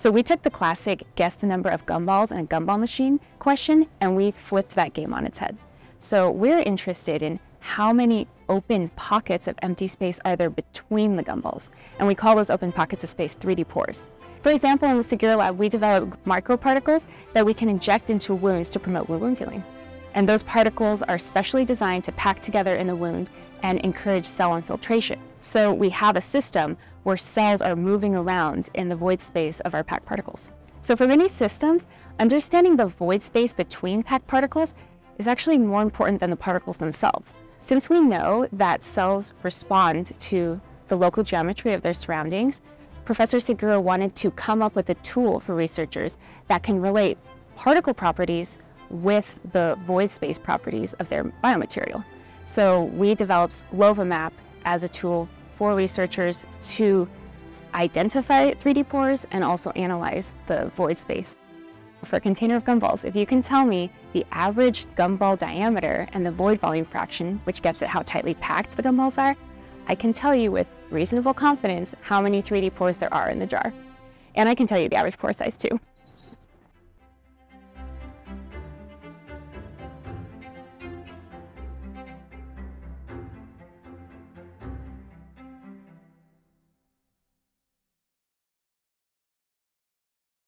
So we took the classic guess the number of gumballs in a gumball machine question, and we flipped that game on its head. So we're interested in how many open pockets of empty space are there between the gumballs, and we call those open pockets of space 3D pores. For example, in the Segura lab, we developed microparticles that we can inject into wounds to promote wound healing. And those particles are specially designed to pack together in the wound and encourage cell infiltration. So we have a system where cells are moving around in the void space of our packed particles. So for many systems, understanding the void space between packed particles is actually more important than the particles themselves. Since we know that cells respond to the local geometry of their surroundings, Professor Segura wanted to come up with a tool for researchers that can relate particle properties with the void space properties of their biomaterial. So we developed LovaMap as a tool for researchers to identify 3D pores and also analyze the void space. For a container of gumballs, if you can tell me the average gumball diameter and the void volume fraction, which gets at how tightly packed the gumballs are, I can tell you with reasonable confidence how many 3D pores there are in the jar. And I can tell you the average pore size too.